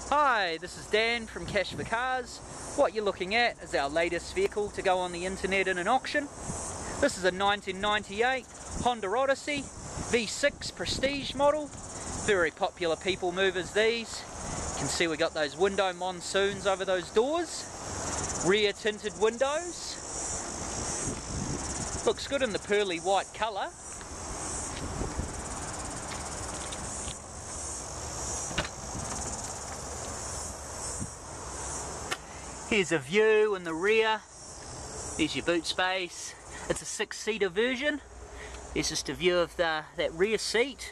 Hi, this is Dan from Cash for Cars. What you're looking at is our latest vehicle to go on the internet in an auction. This is a 1998 Honda Odyssey V6 Prestige model. Very popular people movers these. You can see we got those window monsoons over those doors. Rear tinted windows. Looks good in the pearly white colour. Here's a view in the rear. There's your boot space. It's a 6-seater version. There's just a view of that rear seat.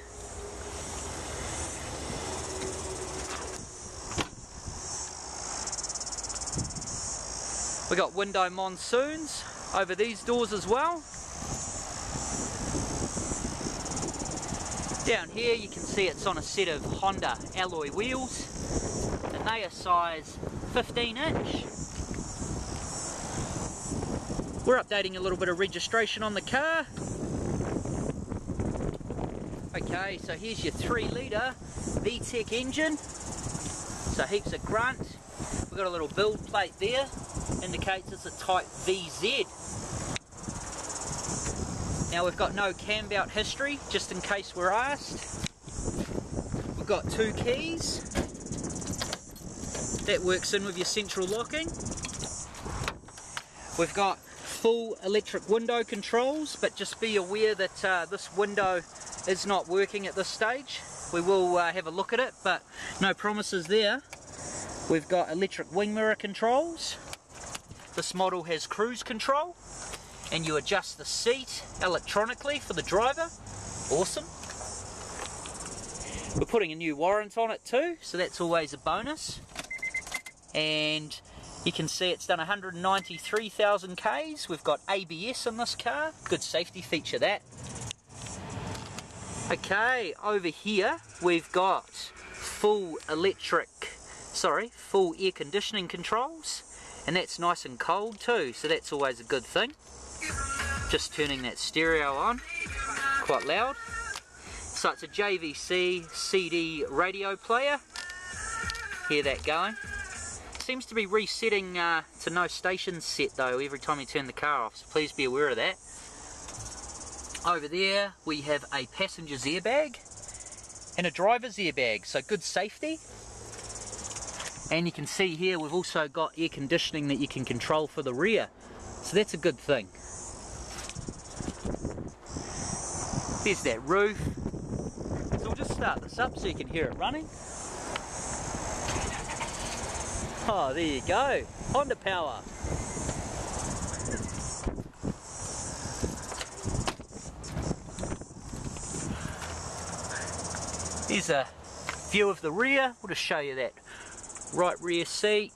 We got window monsoons over these doors as well. Down here you can see it's on a set of Honda alloy wheels, and they are size 15-inch. We're updating a little bit of registration on the car. Okay, so here's your 3-litre VTEC engine. So heaps of grunt. We've got a little build plate there, indicates it's a Type VZ. Now we've got no cam belt history, just in case we're asked. We've got 2 keys. That works in with your central locking. We've got full electric window controls, but just be aware that this window is not working at this stage. We will have a look at it, but no promises there. We've got electric wing mirror controls. This model has cruise control, and you adjust the seat electronically for the driver. Awesome. We're putting a new warrant on it too, so that's always a bonus. And you can see it's done 193,000 Ks. We've got ABS in this car, good safety feature that. Okay, over here we've got full air conditioning controls, and that's nice and cold too, so that's always a good thing. Just turning that stereo on, quite loud. So it's a JVC CD radio player. Hear that going. Seems to be resetting to no station set though every time you turn the car off, so please be aware of that. Over there we have a passenger's airbag and a driver's airbag, so good safety. And you can see here we've also got air conditioning that you can control for the rear, so that's a good thing. There's that roof. So we'll just start this up so you can hear it running. Oh, there you go, Honda power. Here's a view of the rear. We'll just show you that right rear seat.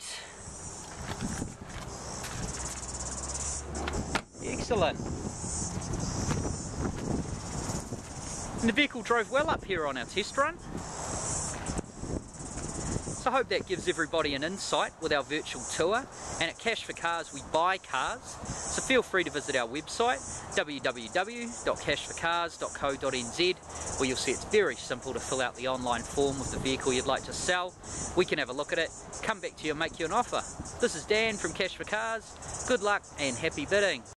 Excellent. And the vehicle drove well up here on our test run. So I hope that gives everybody an insight with our virtual tour. And at Cash for Cars we buy cars, so feel free to visit our website www.cashforcars.co.nz, where you'll see it's very simple to fill out the online form with the vehicle you'd like to sell. We can have a look at it, come back to you and make you an offer. This is Dan from Cash for Cars. Good luck and happy bidding.